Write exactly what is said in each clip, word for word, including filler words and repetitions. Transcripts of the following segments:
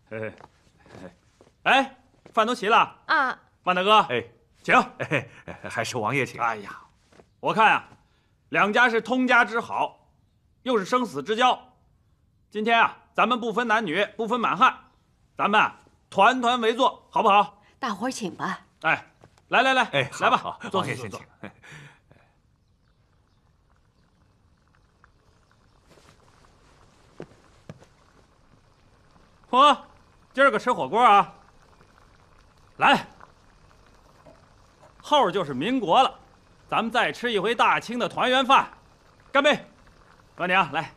哎，哎，饭都齐了啊！ 万大哥， 哎， 请。 哎，还是王爷请。 哎呀，我看呀，两家是通家之好，又是生死之交。今天啊，咱们不分男女，不分满汉，咱们啊团团围坐，好不好？ 大伙儿请吧。 哎，来来来， 哎， 来吧， 好， 坐王爷先请。 嚯，今儿个吃火锅啊！来，后就是民国了，咱们再吃一回大清的团圆饭，干杯！额娘来。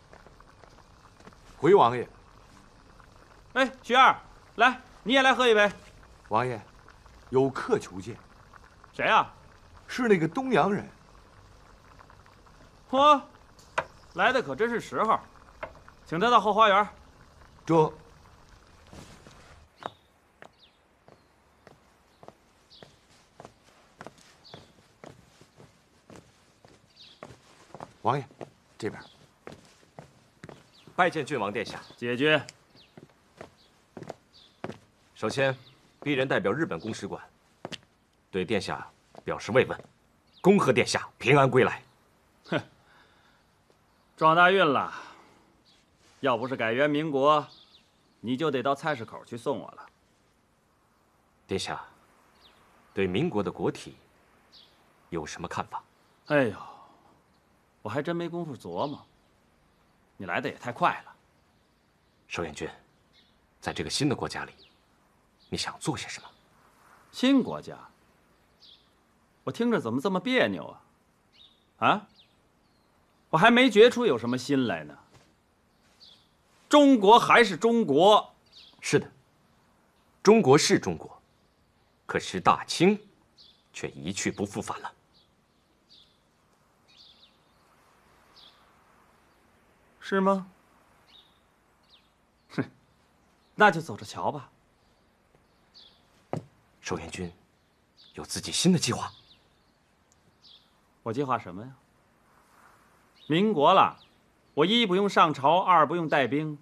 回王爷。 哎，徐二，来，你也来喝一杯。 王爷，有客求见。 谁啊？ 是那个东洋人。 嚯，来的可真是时候，请他到后花园。 这。王爷，这边。 拜见郡王殿下。 解决。 首先，鄙人代表日本公使馆，对殿下表示慰问，恭贺殿下平安归来。 哼，撞大运了。要不是改元民国，你就得到菜市口去送我了。 殿下，对民国的国体有什么看法？ 哎呦，我还真没工夫琢磨。你来的也太快了。 寿元君，在这个新的国家里，你想做些什么？ 新国家？我听着怎么这么别扭啊？啊？我还没觉出有什么新来呢。中国还是中国。 是的，中国是中国，可是大清却一去不复返了。 是吗？哼，那就走着瞧吧。 寿元君有自己新的计划。 我计划什么呀？民国了，我一不用上朝，二不用带兵，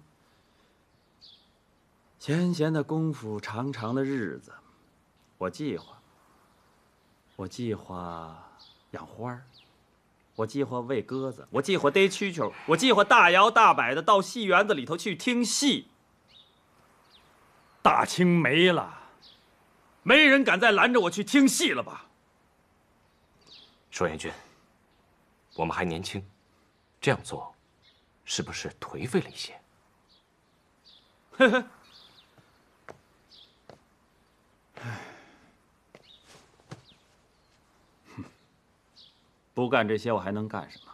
闲闲的功夫，长长的日子，我计划。我计划养花儿，我计划喂鸽子，我计划逮蛐蛐，我计划大摇大摆的到戏园子里头去听戏。大清没了，没人敢再拦着我去听戏了吧？ 寿元君，我们还年轻，这样做是不是颓废了一些？ 呵呵。唉，不干这些，我还能干什么？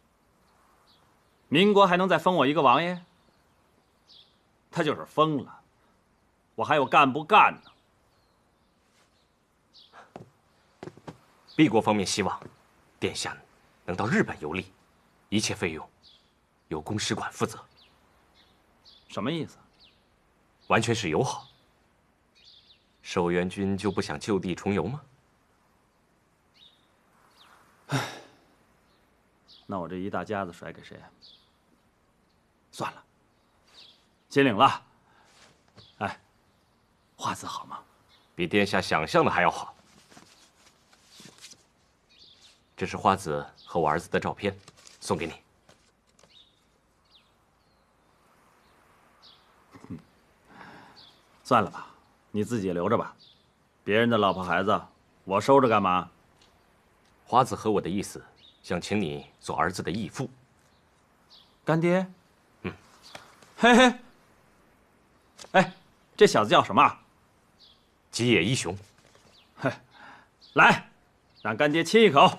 民国还能再封我一个王爷？他就是封了，我还有干不干呢。 敝国方面希望殿下能到日本游历，一切费用由公使馆负责。 什么意思？ 完全是友好。寿元君就不想就地重游吗？ 唉，那我这一大家子甩给谁？算了，心领了。哎，花子好吗？ 比殿下想象的还要好。这是花子和我儿子的照片，送给你。 算了吧，你自己留着吧。别人的老婆孩子，我收着干嘛？ 花子和我的意思，想请你做儿子的义父。 干爹？ 嗯。 嘿嘿。哎，这小子叫什么？ 吉野一雄。 嘿，来，让干爹亲一口。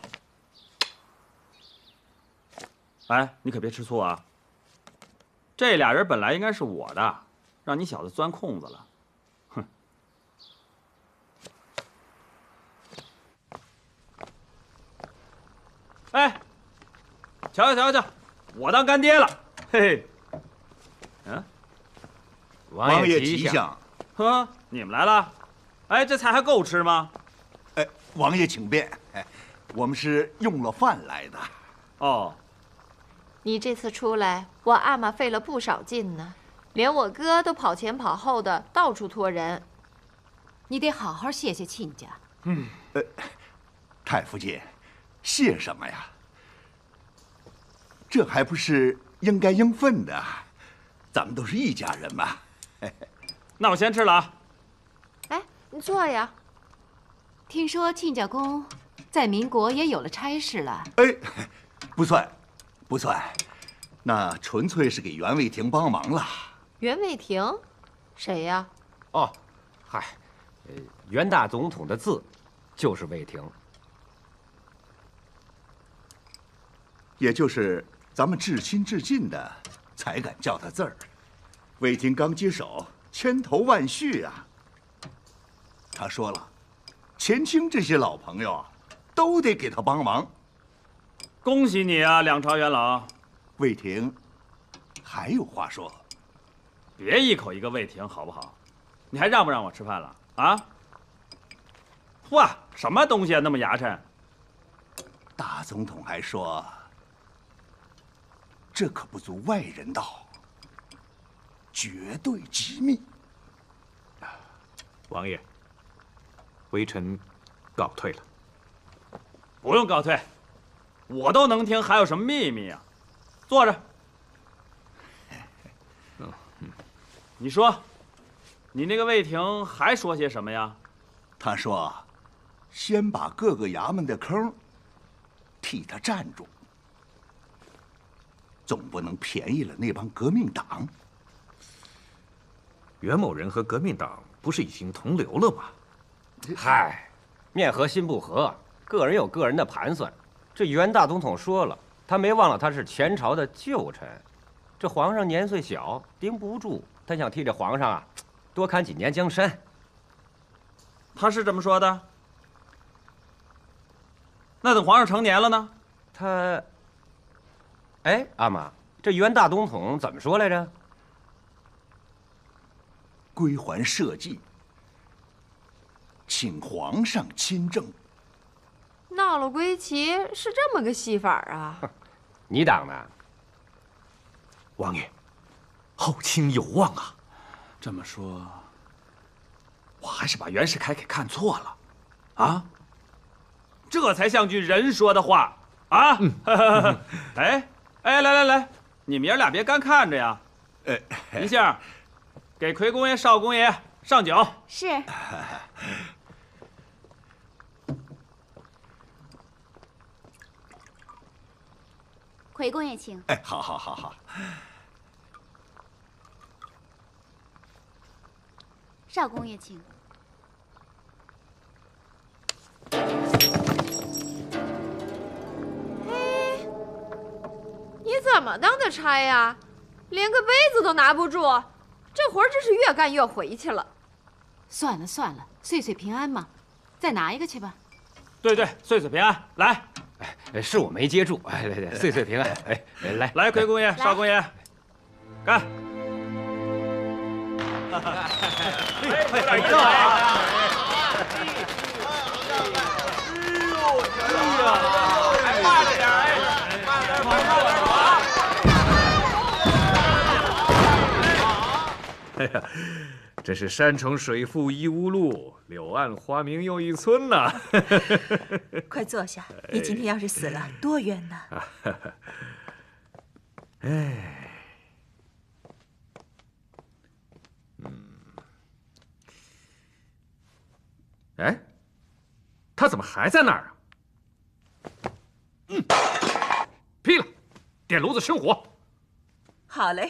哎，你可别吃醋啊！这俩人本来应该是我的，让你小子钻空子了。哼！哎，瞧瞧瞧瞧，我当干爹了，嘿嘿。嗯， 王爷吉祥。 呵，你们来了。哎，这菜还够吃吗？ 哎，王爷请便。哎，我们是用了饭来的。 哦。 你这次出来，我阿玛费了不少劲呢。 连我哥都跑前跑后的，到处托人。 你得好好谢谢亲家。 嗯，呃，太夫人，谢什么呀？这还不是应该应分的，咱们都是一家人嘛。 那我先吃了啊。 哎，你坐呀。 听说亲家公在民国也有了差事了。 哎，不算，不算，那纯粹是给袁卫亭帮忙了。 袁卫亭，谁呀？ 哦，嗨，呃，袁大总统的字就是卫亭， 也就是咱们至亲至近的才敢叫他字儿。卫亭刚接手，千头万绪啊。他说了，前清这些老朋友啊，都得给他帮忙。 恭喜你啊，两朝元老。 卫亭还有话说。 别一口一个卫亭好不好？你还让不让我吃饭了啊？哇，什么东西啊，那么牙碜！ 大总统还说，这可不足外人道，绝对机密。 王爷，微臣告退了。 不用告退，我都能听，还有什么秘密啊？坐着。你说，你那个卫亭还说些什么呀？ 他说，先把各个衙门的坑替他占住，总不能便宜了那帮革命党。 袁某人和革命党不是已经同流了吗？ 嗨，面和心不和，个人有个人的盘算。这袁大总统说了，他没忘了他是前朝的旧臣，这皇上年岁小，盯不住。他想替这皇上啊，多看几年江山。 他是这么说的。那等皇上成年了呢？ 他，哎，阿玛，这袁大总统怎么说来着？ 归还社稷，请皇上亲政。 闹了归齐是这么个戏法啊？ 你党的？ 王爷，后清有望啊！ 这么说，我还是把袁世凯给看错了，啊？这才像句人说的话啊！嗯、哎哎，来来来，你们爷俩别干看着呀！ 哎， 银杏，给奎公爷、少公爷上酒。 是。 奎公爷请。 哎，好好好好。 少公爷请。 嘿，你怎么当的差呀？连个杯子都拿不住，这活儿真是越干越回去了。 算了算了，岁岁平安嘛，再拿一个去吧。 对对，岁岁平安，来。 哎，是我没接住，哎，来来，岁岁平安，哎，来来，奎公爷、少公爷，干！有点意思啊！哎呀，哎，慢着点，哎，慢点，慢点啊！ 哎呀，这是山重水复疑无路，柳暗花明又一村呐！ 快坐下，你今天要是死了，多冤呐！ 哎，嗯，哎，他怎么还在那儿啊？嗯，劈了，点炉子生火。 好嘞。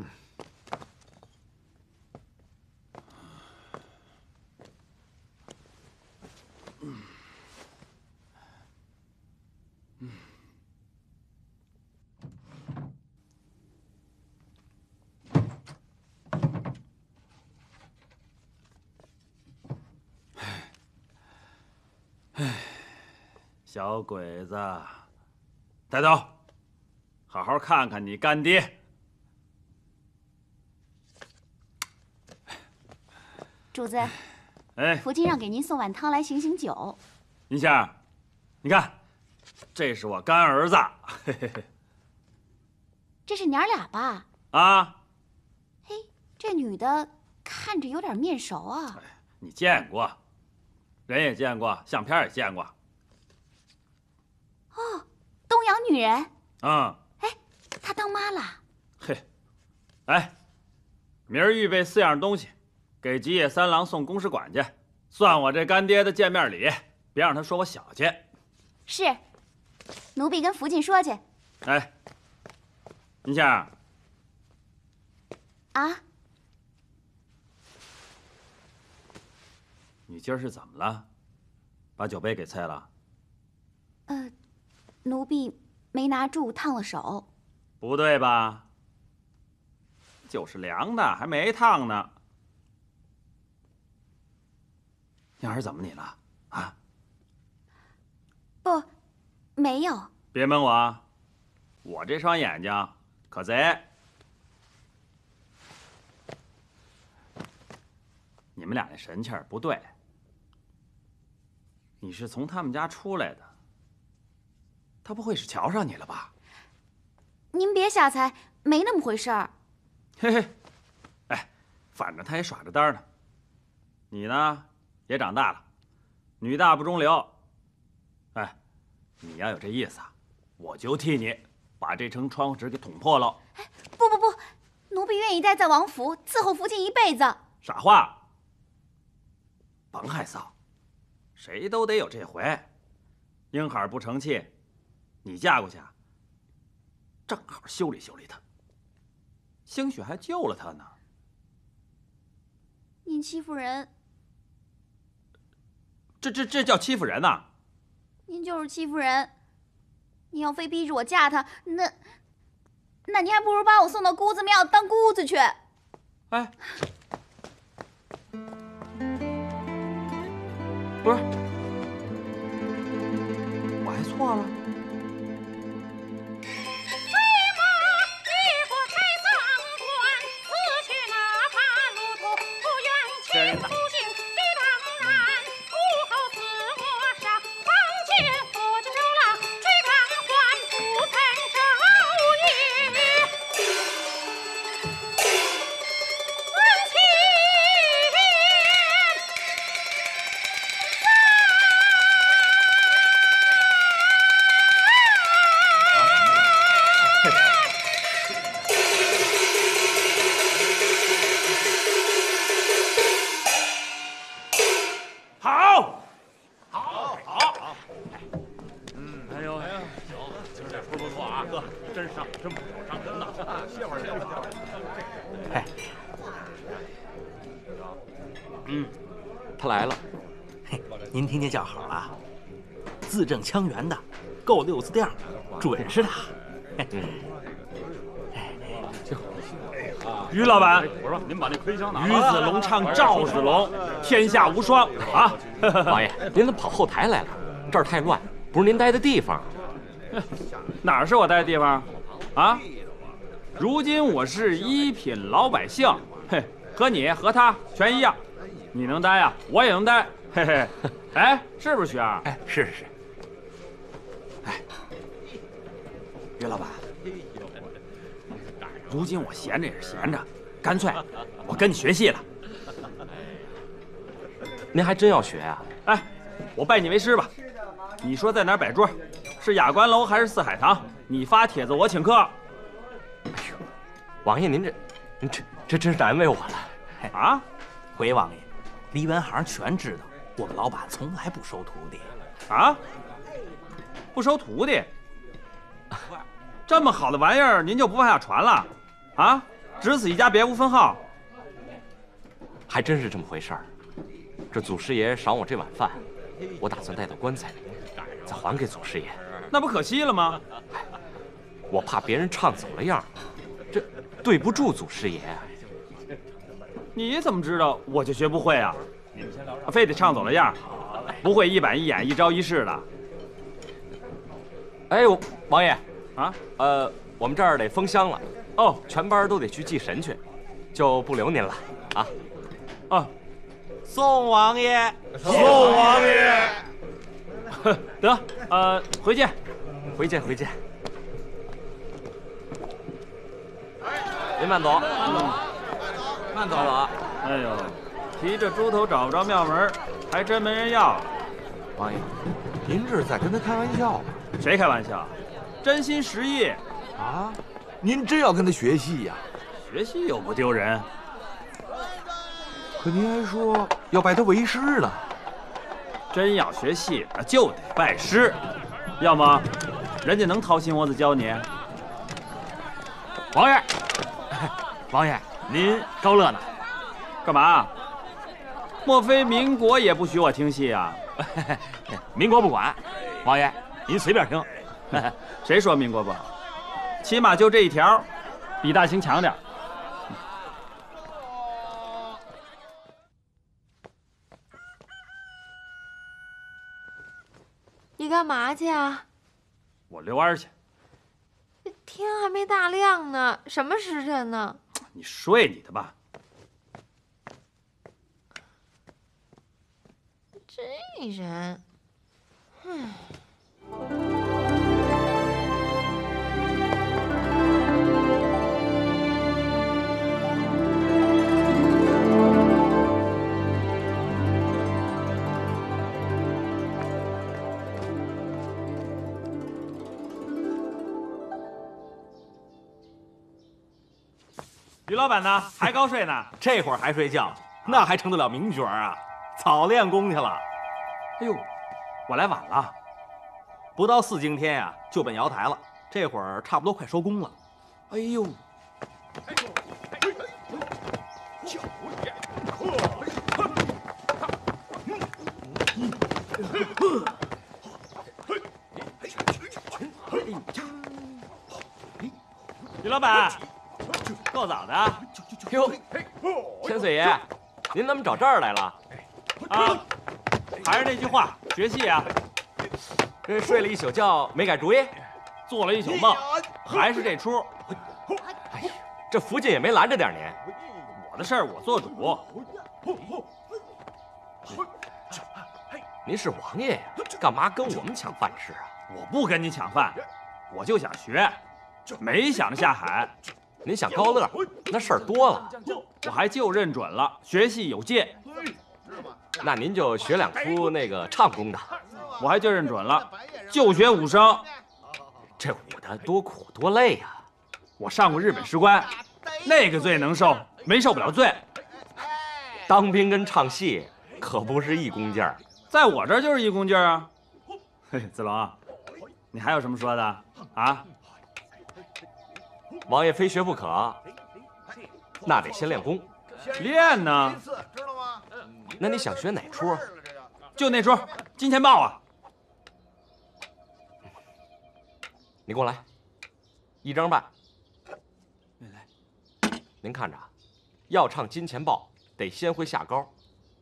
唉，小鬼子，带走，好好看看你干爹。 主子， 哎， 福晋让给您送碗汤来醒醒酒。 银杏，你看，这是我干儿子。嘿嘿嘿。 这是娘俩吧？ 啊。 嘿， 这女的看着有点面熟啊。 你见过，人也见过，相片也见过。 哦，东洋女人。 嗯。 哎，她当妈了。 嘿，哎，明儿预备四样东西，给吉野三郎送公使馆去，算我这干爹的见面礼，别让他说我小气。 是，奴婢跟福晋说去。 哎，银杏。 啊？ 你今儿是怎么了？把酒杯给碎了？ 呃，奴婢没拿住，烫了手。 不对吧？酒是凉的，还没烫呢。燕儿怎么你了？啊？ 不，没有。 别蒙我啊！我这双眼睛可贼。你们俩那神气儿不对。你是从他们家出来的，他不会是瞧上你了吧？ 您别瞎猜，没那么回事儿。 嘿嘿，哎，反正他也耍着单呢。你呢，也长大了，女大不中留。哎，你要有这意思啊，我就替你把这层窗户纸给捅破了。 不不不，奴婢愿意待在王府伺候福晋一辈子。 傻话，甭害臊，谁都得有这回。英海不成器，你嫁过去啊，正好修理修理他，兴许还救了他呢。 您欺负人， 这这这叫欺负人呐！ 您就是欺负人。你要非逼着我嫁他，那那您还不如把我送到姑子庙当姑子去。 哎，不是，我还错了。真的。 来了，嘿，您听见叫好了？字正腔圆的，够六字调，准是他。 于老板，我说您把那盔箱拿。于子龙唱赵子龙，天下无双啊！ 王爷，您怎么跑后台来了？这儿太乱，不是您待的地方。 哪儿是我待的地方？啊？如今我是一品老百姓，嘿，和你和他全一样。你能待呀，我也能待，嘿嘿。哎，是不是徐二？ 哎，是是是。 哎，于老板，如今我闲着也是闲着，干脆我跟你学戏了。 您还真要学呀？ 哎，我拜你为师吧。你说在哪儿摆桌？是雅观楼还是四海堂？你发帖子，我请客。 哎呦，王爷您这，您这这真是难为我了。 啊， 回王爷。梨园行全知道，我们老板从来不收徒弟。 啊？不收徒弟？这么好的玩意儿，您就不往下传了？啊？只此一家，别无分号？ 还真是这么回事儿。这祖师爷赏我这碗饭，我打算带到棺材里，再还给祖师爷。 那不可惜了吗？ 我怕别人唱走了样，这对不住祖师爷。 你怎么知道我就学不会啊？非得唱走了样，不会一板一眼、一招一式的。 哎，王爷啊， 呃，我们这儿得封箱了， 哦， 全班都得去祭神去，就不留您了，啊。 啊， 宋王爷， 宋王爷， 得，呃，回见， 回见，回见。您慢走。 嗯慢走了。 哎呦，提着猪头找不着庙门，还真没人要。 王爷，您这是在跟他开玩笑吗？ 谁开玩笑？真心实意。 啊，您真要跟他学戏呀？ 学戏又不丢人。 可您还说要拜他为师呢。 真要学戏，那就得拜师，要么人家能掏心窝子教你。 王爷，王爷，您高乐呢？ 干嘛？莫非民国也不许我听戏啊？ 民国不管，王爷您随便听。 谁说民国不好？起码就这一条，比大清强点。 你干嘛去啊？ 我遛弯去。 天还没大亮呢，什么时辰呢？ 你睡你的吧。 这人，唉。 于老板呢？还高睡呢？ 这会儿还睡觉，那还成得了名角啊？早练功去了。 哎呦，我来晚了。 不到四更天呀、啊，就奔瑶台了。这会儿差不多快收工了。 哎呦，于老板，够早的。 哟，千岁爷，您怎么找这儿来了？ 啊，还是那句话，学戏啊。 这睡了一宿觉没改主意， 做了一宿梦，还是这出。 哎呀，这福晋也没拦着点您。 我的事儿我做主。 您是王爷呀，干嘛跟我们抢饭吃啊？ 我不跟你抢饭，我就想学，没想着下海。 您想高乐，那事儿多了。 我还就认准了，学戏有戒。 那您就学两出那个唱功的。 我还就认准了，就学武生。 这武的多苦多累呀！ 我上过日本士官，那个罪能受，没受不了罪。 当兵跟唱戏可不是一功劲儿， 在我这儿就是一功劲儿啊。嘿，子龙，你还有什么说的啊？ 王爷非学不可，那得先练功。 练呢？ 那你想学哪出？ 就那出《金钱豹》啊。 你过来，一张半。您看着，要唱《金钱豹》，得先会下高。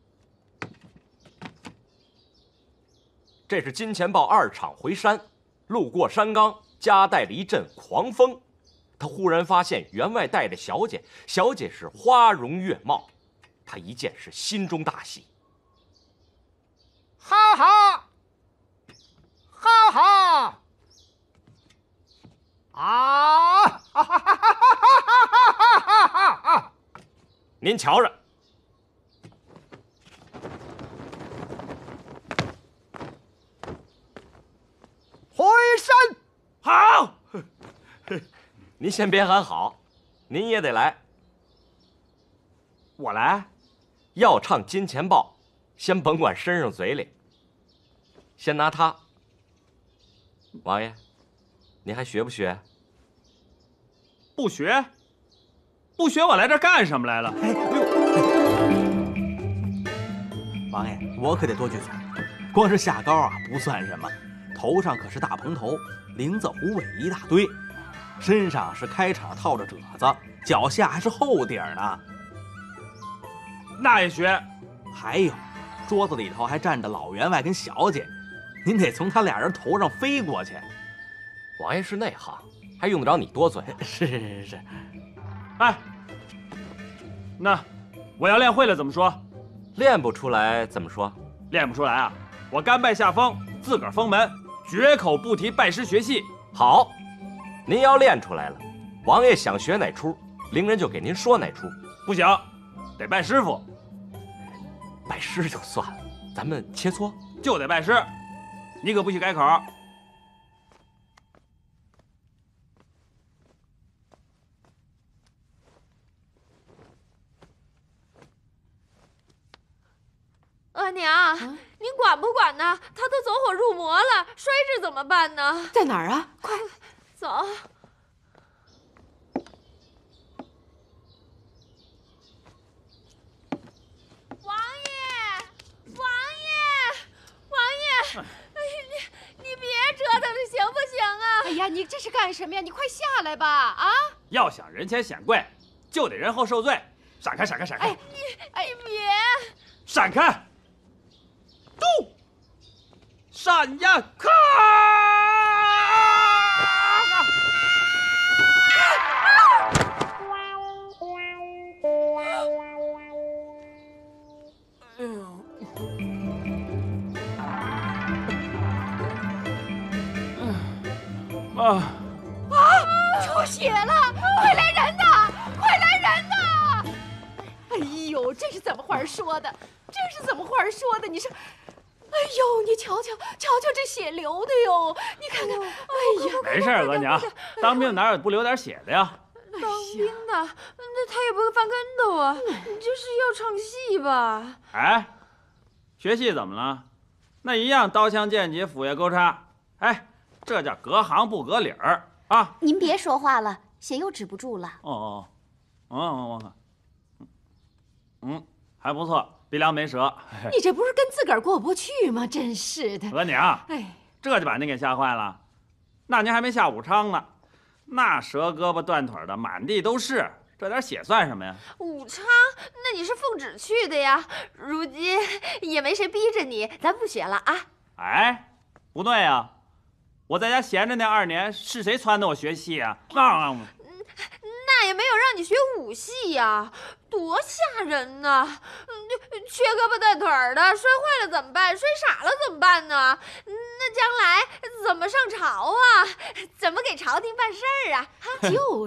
这是《金钱豹》二场回山，路过山岗，夹带了一阵狂风。他忽然发现员外带着小姐，小姐是花容月貌，他一见是心中大喜。 哈哈，哈哈，啊！哈哈哈哈哈哈哈！ 您瞧着， 回山好。 您先别喊好，您也得来。 我来。 要唱《金钱豹》，先甭管身上嘴里，先拿它。王爷，您还学不学？ 不学，不学，我来这儿干什么来了？ 哎呦！王爷，我可得多句嘴，光是下高啊不算什么，头上可是大蓬头，翎子虎尾一大堆，身上是开场套着褶子，脚下还是厚底儿呢。 那也学。 还有，桌子里头还站着老员外跟小姐，您得从他俩人头上飞过去。 王爷是内行，还用得着你多嘴？ 是是是是。 哎，那我要练会了怎么说？ 练不出来怎么说？ 练不出来啊，我甘拜下风，自个儿封门，绝口不提拜师学戏。 好，您要练出来了，王爷想学哪出，伶人就给您说哪出。 不行， 得拜师傅。 拜师就算了，咱们切磋就得拜师，你可不许改口。 额娘，您管不管呢？他都走火入魔了，摔着怎么办呢？ 在哪儿啊？快走！王爷，王爷，王爷，哎，你你别折腾了，行不行啊？ 哎呀，你这是干什么呀？你快下来吧！啊！ 要想人前显贵，就得人后受罪。闪开，闪开，闪开！ 哎， 你哎，别！ 闪开！住！闪呀！咔！哎呦！啊！ 啊！出血了！快来人呐！快来人呐！哎呦，这是怎么话说的？这是怎么话说的？你说。哎呦，你瞧瞧，瞧瞧这血流的哟！你看看，哎呀， 没事，额娘，当兵哪有不流点血的呀？ 当兵的，那他也不会翻跟头啊！你这是要唱戏吧？ 哎，学戏怎么了？那一样刀枪剑戟斧钺钩叉，哎，这叫隔行不隔理儿啊！ 您别说话了，血又止不住了。 哦哦，哦哦哦，嗯，还不错。鼻梁没折， 你这不是跟自个儿过不去吗？真是的， 额娘， 哎， 这就把您给吓坏了。那您还没下武昌呢，那折胳膊断腿的满地都是，这点血算什么呀？ 武昌，那你是奉旨去的呀。如今也没谁逼着你，咱不学了啊。 哎，不对呀，我在家闲着那二年，是谁撺掇我学戏啊？啊！ 那也没有让你学武戏呀，多吓人呐！缺胳膊断腿的，摔坏了怎么办？摔傻了怎么办呢？那将来怎么上朝啊？怎么给朝廷办事儿啊？ 就是，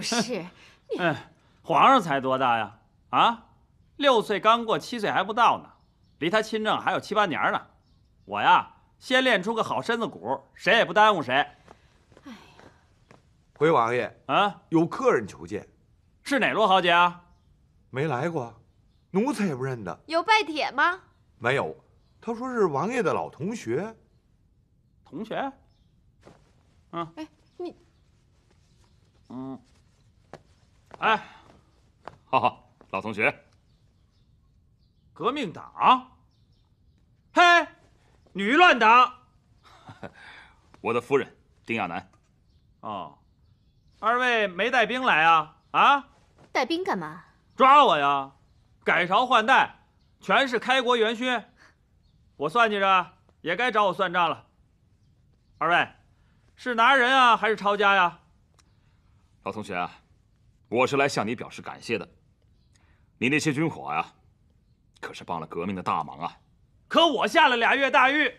嗯，皇上才多大呀？啊，六岁刚过，七岁还不到呢，离他亲政还有七八年呢。我呀，先练出个好身子骨，谁也不耽误谁。 哎呀， 回王爷啊， 有客人求见。 是哪路豪杰啊？ 没来过，奴才也不认得。 有拜帖吗？ 没有，他说是王爷的老同学。 同学？嗯， 哎，你， 嗯，哎， 哈哈，老同学， 革命党？嘿，女乱党？ 我的夫人丁亚楠。 哦，二位没带兵来啊？啊？ 带兵干嘛？ 抓我呀！改朝换代，全是开国元勋，我算计着也该找我算账了。二位，是拿人啊，还是抄家呀？ 老同学啊，我是来向你表示感谢的。你那些军火呀，可是帮了革命的大忙啊。 可我下了俩月大狱，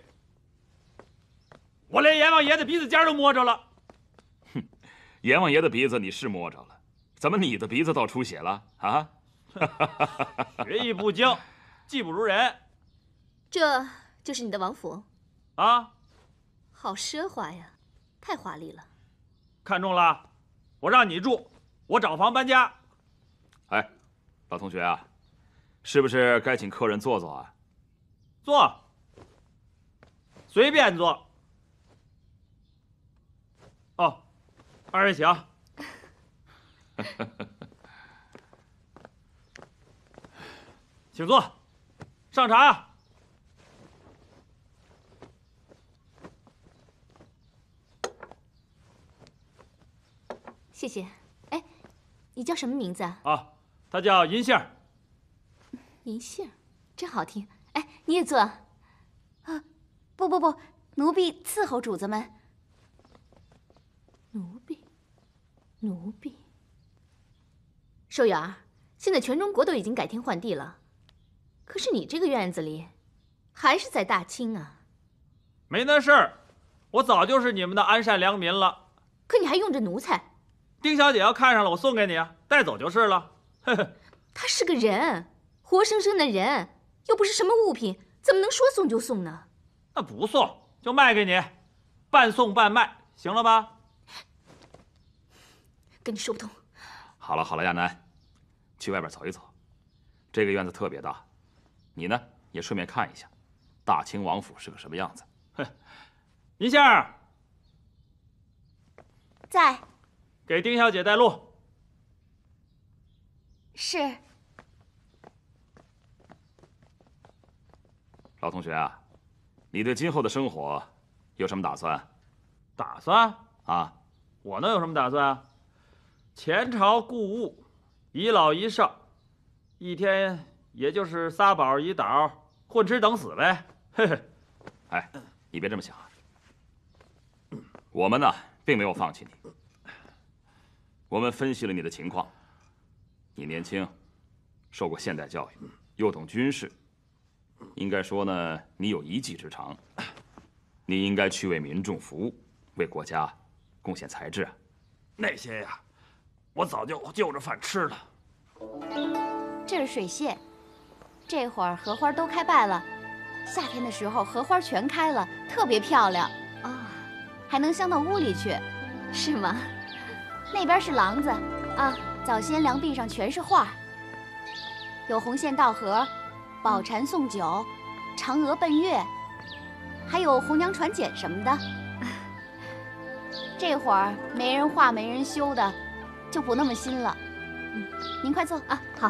我连阎王爷的鼻子尖都摸着了。 哼，阎王爷的鼻子你是摸着了。怎么你的鼻子倒出血了啊？ 学艺不精，技不如人。 这就是你的王府啊？ 好奢华呀，太华丽了。 看中了，我让你住，我找房搬家。 哎，老同学啊，是不是该请客人坐坐啊？ 坐，随便坐。哦，二位请。请坐，上茶。 谢谢。哎，你叫什么名字啊？ 啊，他叫银杏。 银杏，真好听。哎，你也坐。啊，不不不，奴婢伺候主子们。奴婢，奴婢。寿元儿，现在全中国都已经改天换地了，可是你这个院子里，还是在大清啊。 没那事儿，我早就是你们的安善良民了。 可你还用着奴才。丁小姐要看上了，我送给你啊，带走就是了。呵呵。 他是个人， 活生生的人，又不是什么物品，怎么能说送就送呢？ 那不送就卖给你，半送半卖，行了吧？ 跟你说不通。 好了好了，亚楠，去外边走一走，这个院子特别大，你呢也顺便看一下，大清王府是个什么样子。 哼，银杏儿， 在。 给丁小姐带路。 是。 老同学啊，你对今后的生活有什么打算？ 打算啊？ 我能有什么打算啊？前朝故物，一老一少，一天也就是仨宝一倒，混吃等死呗。嘿嘿。 哎，你别这么想啊。我们呢，并没有放弃你。我们分析了你的情况，你年轻，受过现代教育，又懂军事，应该说呢，你有一技之长。你应该去为民众服务，为国家贡献才智啊。 那些呀，我早就就着饭吃了。 这是水蟹，这会儿荷花都开败了，夏天的时候荷花全开了，特别漂亮啊、哦，还能香到屋里去， 是吗？ 那边是廊子啊，早先梁壁上全是画，有红线道荷、宝蟾送酒、嫦娥奔月，还有红娘传简什么的。这会儿没人画没人修的，就不那么新了。嗯，您快坐啊。好。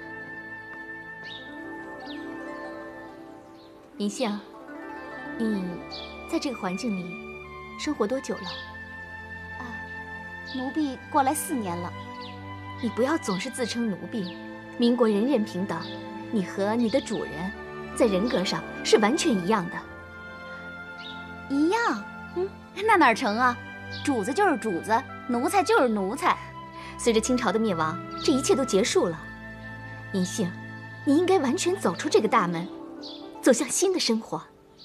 银杏，你在这个环境里生活多久了？ 啊，奴婢过来四年了。 你不要总是自称奴婢，民国人人平等，你和你的主人在人格上是完全一样的。 一样？嗯，那哪成啊？主子就是主子，奴才就是奴才。 随着清朝的灭亡，这一切都结束了。银杏，你应该完全走出这个大门，走向新的生活。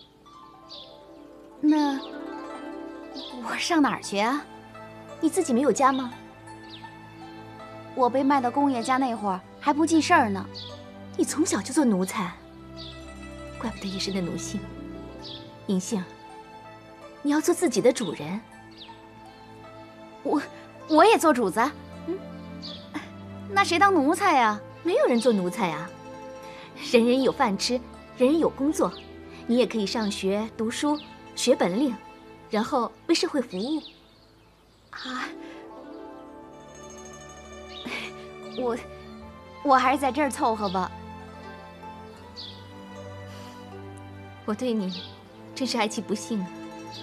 那我上哪儿去啊？ 你自己没有家吗？ 我被卖到公爷家那会儿还不记事儿呢。 你从小就做奴才，怪不得一身的奴性。银杏，你要做自己的主人。 我我也做主子，嗯，那谁当奴才呀？ 没有人做奴才啊，人人有饭吃，人人有工作。你也可以上学读书，学本领，然后为社会服务。 啊，我我还是在这儿凑合吧。 我对你真是爱其不幸啊。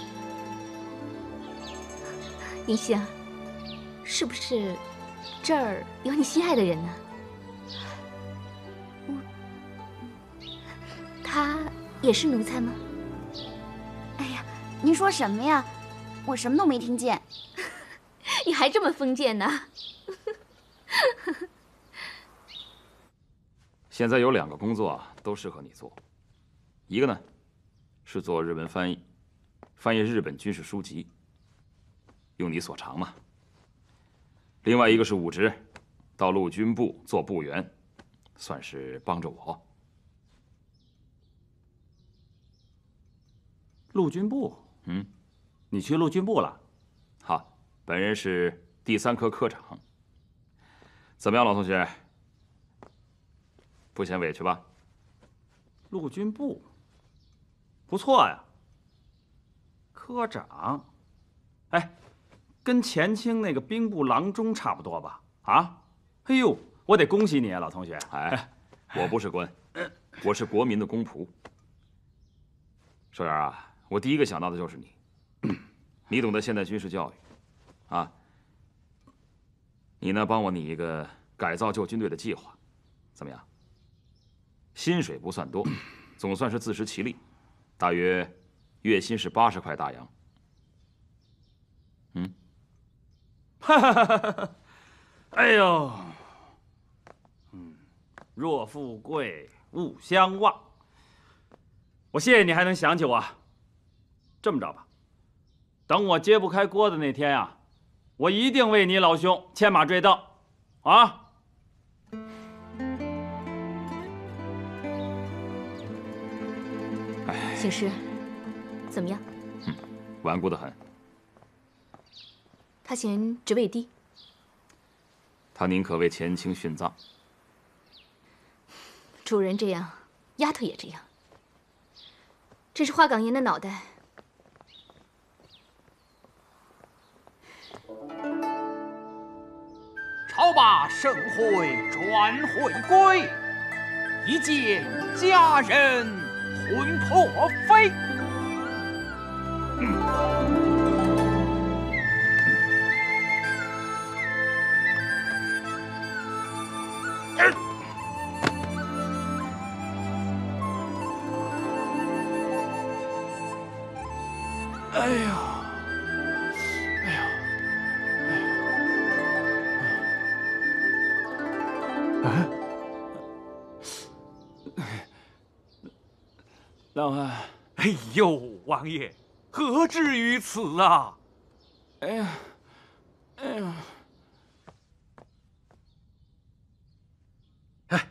银杏，是不是这儿有你心爱的人呢？他也是奴才吗？ 哎呀，您说什么呀？我什么都没听见。 你还这么封建呢？ 现在有两个工作啊，都适合你做。一个呢，是做日文翻译，翻译日本军事书籍，用你所长嘛。另外一个是武职，到陆军部做部员，算是帮着我。 陆军部？ 嗯， 你去陆军部了？ 好，本人是第三科科长。怎么样，老同学？不嫌委屈吧？ 陆军部，不错呀。科长，哎，跟前清那个兵部郎中差不多吧？啊，哎呦，我得恭喜你啊，老同学。 哎，我不是官，我是国民的公仆。寿元啊，我第一个想到的就是你。你懂得现代军事教育，啊，你呢帮我拟一个改造旧军队的计划，怎么样？薪水不算多，总算是自食其力，大约月薪是八十块大洋。嗯， 哈哈哈哈哈！哎呦，嗯，若富贵勿相忘。我谢谢你还能想起我。这么着吧，等我揭不开锅的那天啊，我一定为你老兄牵马追悼，啊！ 姓施，怎么样？ 嗯，顽固得很。 他嫌职位低， 他宁可为前清殉葬。 主人这样，丫头也这样。这是花岗岩的脑袋。 朝罢盛会转回归，一见佳人魂魄飞。 哎呀，哎呀，哎呀，老汉， 哎呦，王爷，何至于此啊？ 哎呀，哎呀， 哎，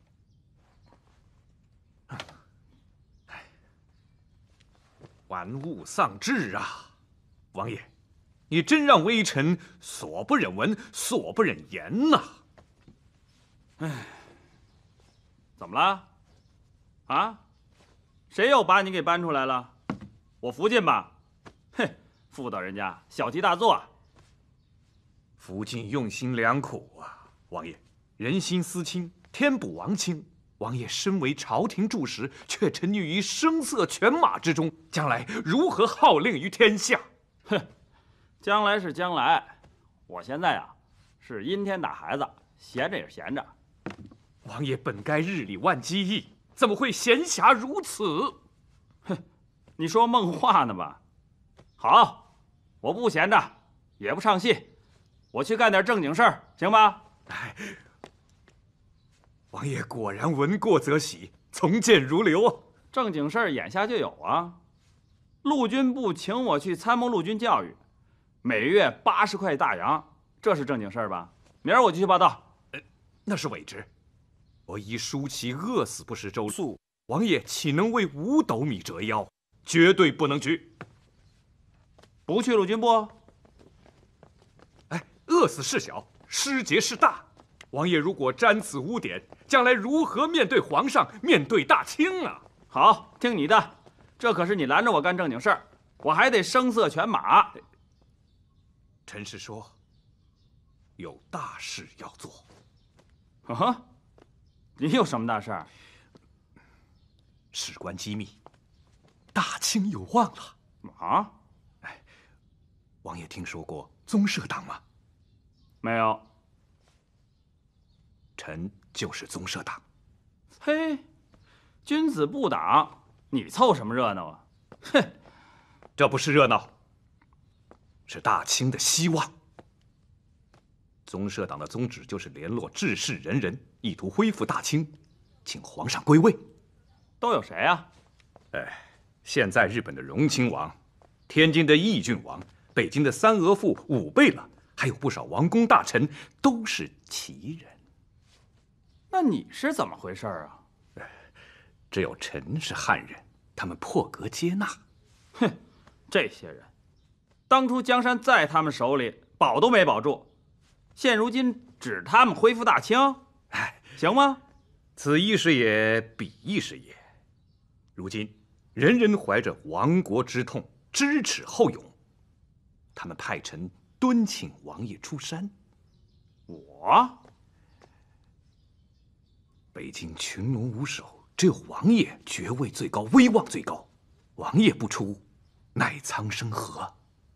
玩物丧志啊！王爷，你真让微臣所不忍闻，所不忍言呐！ 哎，怎么了？啊？谁又把你给搬出来了？我福晋吧？哼，妇道人家小题大做。 福晋用心良苦啊，王爷，人心思亲，天补王亲。王爷身为朝廷柱石，却沉溺于声色犬马之中，将来如何号令于天下？ 哼，将来是将来，我现在啊是阴天打孩子，闲着也是闲着。 王爷本该日理万机义，怎么会闲暇如此？ 哼，你说梦话呢吧？好，我不闲着，也不唱戏，我去干点正经事儿，行吧？ 哎。王爷果然闻过则喜，从谏如流。 正经事儿眼下就有啊，陆军部请我去参谋陆军教育，每月八十块大洋，这是正经事儿吧？明儿我就去报道。 呃，那是伪职。我已舒其饿死不食周粟，王爷岂能为五斗米折腰？绝对不能去。 不去陆军部？ 哎，饿死事小，失节事大。王爷如果沾此污点，将来如何面对皇上，面对大清啊？ 好，听你的，这可是你拦着我干正经事儿，我还得声色犬马。 臣是说，有大事要做。 啊哈，你有什么大事儿？ 事关机密，大清有望了。 啊？ 哎，王爷听说过宗社党吗？ 没有。 臣就是宗社党。 嘿，君子不党，你凑什么热闹啊？哼， 这不是热闹，是大清的希望。宗社党的宗旨就是联络治世仁人，意图恢复大清，请皇上归位。 都有谁啊？ 哎，现在日本的荣亲王，天津的义郡王，北京的三额驸五贝勒，还有不少王公大臣，都是奇人。 那你是怎么回事啊？ 只有臣是汉人，他们破格接纳。 哼，这些人，当初江山在他们手里，保都没保住，现如今指他们恢复大清， 哎， 行吗？ 此亦是也，彼亦是也。如今人人怀着亡国之痛，知耻后勇，他们派臣敦请王爷出山。 我？ 北京群龙无首，只有王爷爵位最高，威望最高。王爷不出，乃苍生何？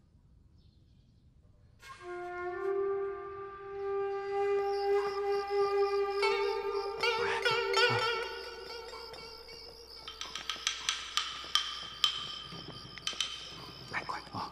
来，快啊！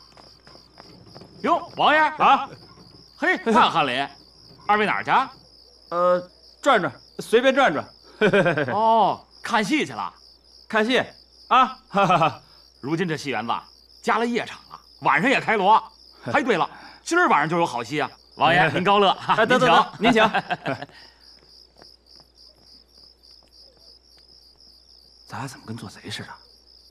哟，王爷啊！嘿，看看礼，二位哪儿去？ 呃，转转。随便转转。 哦，看戏去了？ 看戏啊！哈哈哈。 如今这戏园子加了夜场了，晚上也开锣。哎，对了，今儿晚上就有好戏啊！王爷您高乐， 哎，等等等，您请。 咱俩怎么跟做贼似的？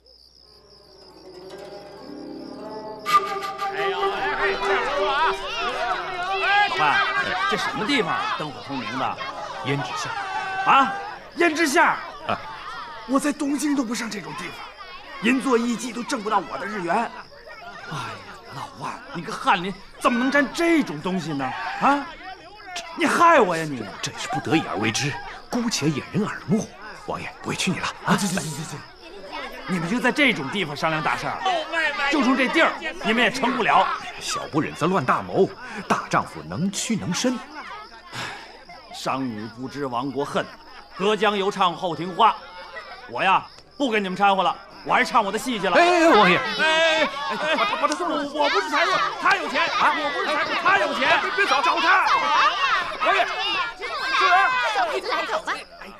哎呦，哎哎，这说啊！ 老伴，这什么地方啊？灯火通明的。 胭脂巷。 啊，胭脂巷。啊，我在东京都不上这种地方，银做一季都挣不到我的日元。哎呀，老万，你个翰林怎么能沾这种东西呢？啊，你害我呀你！ 这也是不得已而为之，姑且掩人耳目。王爷，委屈你了啊！ 行行行行行，你们就在这种地方商量大事儿，就冲这地儿，你们也成不了。 小不忍则乱大谋，大丈夫能屈能伸。 商女不知亡国恨，隔江犹唱后庭花。我呀，不跟你们掺和了，我还是唱我的戏去了。 哎，王爷， 哎哎哎，把他把他送了！我不是财主，他有钱啊！我不是财主，他有钱。别别走，找他！王爷，是人。 小妹子来，走吧。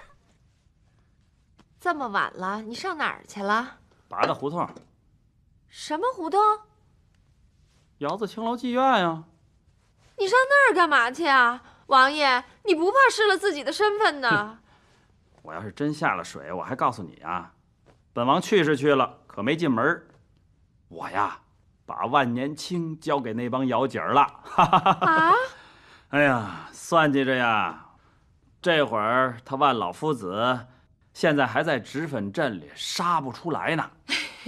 这么晚了，你上哪儿去了？ 八大胡同。 什么胡同？ 窑子青楼妓院呀。 你上那儿干嘛去啊，王爷？你不怕失了自己的身份呢？ 我要是真下了水，我还告诉你啊，本王去是去了，可没进门。我呀，把万年青交给那帮窑姐儿了。 啊！ 哎呀，算计着呀，这会儿他万老夫子现在还在脂粉镇里杀不出来呢。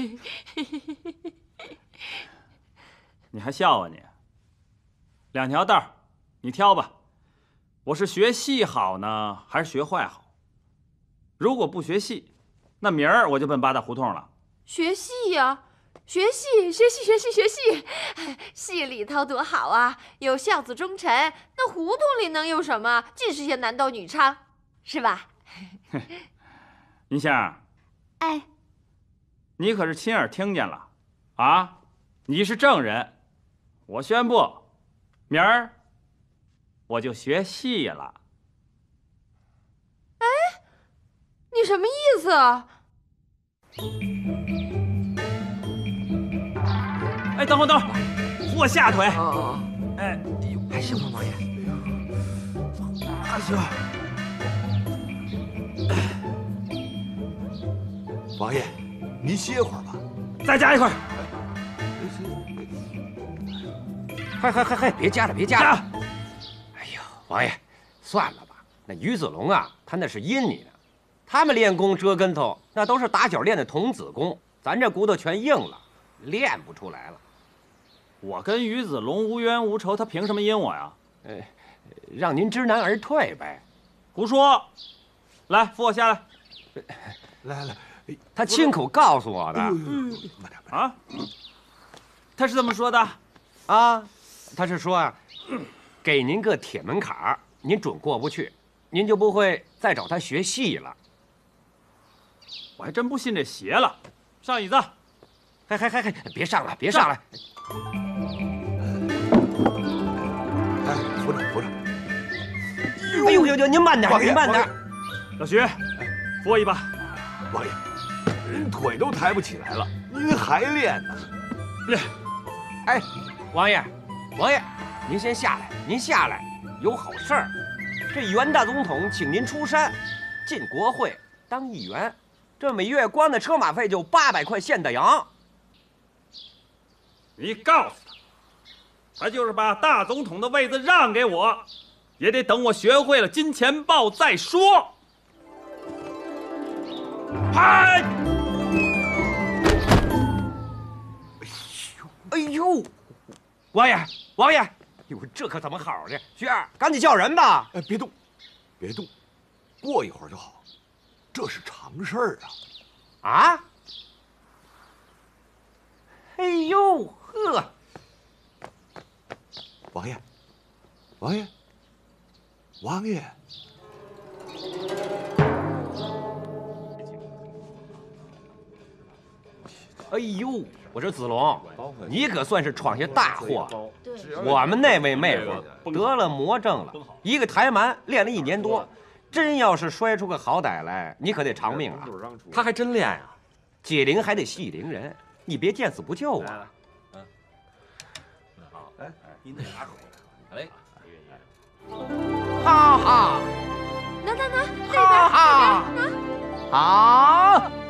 你还笑啊你？两条道儿，你挑吧。我是学戏好呢，还是学坏好？如果不学戏，那明儿我就奔八大胡同了。 学戏呀，学戏，学戏，学戏，学戏，戏里头多好啊，有孝子忠臣。那胡同里能有什么？尽是些男盗女娼，是吧？ 银香， 哎， 你可是亲耳听见了啊？你是证人，我宣布，明儿我就学戏了。 哎，你什么意思啊？ 哎，等会儿等会儿，扶我下腿。 哦哦， 哎， 还行吗，王爷？ 还行。 王爷，您歇会儿吧。 再加一块。 嗨嗨嗨嗨，别加了，别加了。哎呦，王爷，算了吧。那于子龙啊，他那是阴你的。他们练功折跟头，那都是打脚练的童子功，咱这骨头全硬了，练不出来了。 我跟于子龙无冤无仇，他凭什么阴我呀？ 呃，让您知难而退呗。 胡说！来，扶我下来。 来来， 他亲口告诉我的。 嗯， 啊？他是这么说的？ 啊，他是说啊，给您个铁门槛儿，您准过不去，您就不会再找他学戏了。 我还真不信这邪了。上椅子。 嘿嘿嘿嘿，别上了，别上了。 哎，扶着扶着。 哎呦呦呦，您慢点，您慢点。 老徐，扶我一把。 王爷，人腿都抬不起来了，您还练呢？ 练。 哎，王爷，王爷，您先下来，您下来，有好事儿。这袁大总统请您出山，进国会当议员，这每月光的车马费就八百块现大洋。 你告诉他，他就是把大总统的位子让给我，也得等我学会了金钱豹再说。嗨！ 哎呦，王爷，王爷，哟，这可怎么好呢？徐二，赶紧叫人吧！ 哎，别动，别动，过一会儿就好，这是常事儿啊。 啊？哎呦呵！ 王爷，王爷，王爷。 哎呦，我说子龙，你可算是闯下大祸了。我们那位妹夫得了魔症了，一个台蛮练了一年多，真要是摔出个好歹来，你可得偿命啊！ 他还真练呀， 解铃还得系铃人，你别见死不救啊！ 好，哎，您得拿手，来， 哈哈， 拿拿拿， 哈哈， 那边拿。 好。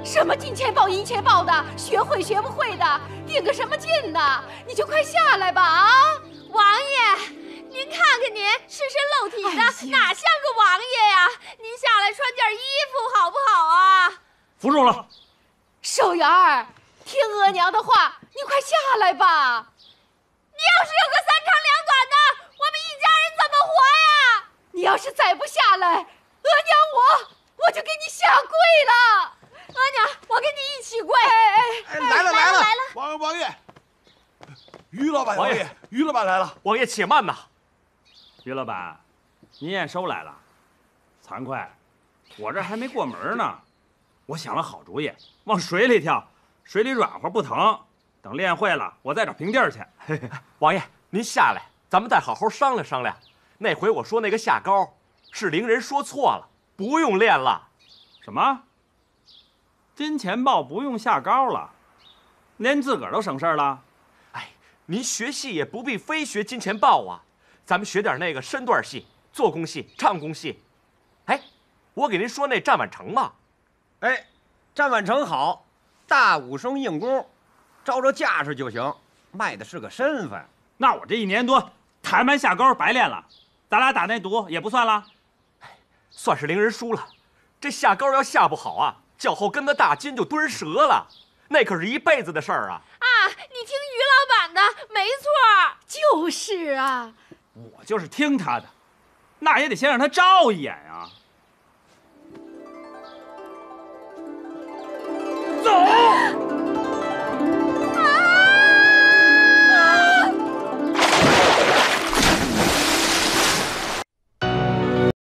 什么金钱豹、银钱豹的，学会学不会的，顶个什么劲呢？你就快下来吧啊！ 王爷，您看看您赤身露体的，哎、哪像个王爷呀？您下来穿件衣服好不好啊？ 服众了。 寿元儿，听额娘的话，你快下来吧。 你要是有个三长两短的，我们一家人怎么活呀？ 你要是再不下来，额娘我我就给你下跪了。 额娘，我跟你一起跪。 哎哎，来了来了来了！ 王王爷，于老板， 王爷，于老板来了。 王爷且慢呐。 于老板，您验收来了，惭愧，我这还没过门呢。我想了好主意，往水里跳，水里软和不疼。等练会了，我再找平地儿去。 王爷，您下来，咱们再好好商量商量。那回我说那个下高，是伶人说错了，不用练了。 什么？金钱豹不用下高了，连自个儿都省事儿了？ 哎，您学戏也不必非学金钱豹啊，咱们学点那个身段戏、做工戏、唱功戏。哎，我给您说那战宛城吧。 哎，战宛城好，大武生硬功，招着架势就行，卖的是个身份。 那我这一年多弹完下高白练了，咱俩打那赌也不算了。 算是伶人输了，这下高要下不好啊，脚后跟的大筋就蹲折了，那可是一辈子的事儿啊！ 啊，你听于老板的，没错。 就是啊， 我就是听他的，那也得先让他照一眼啊。走。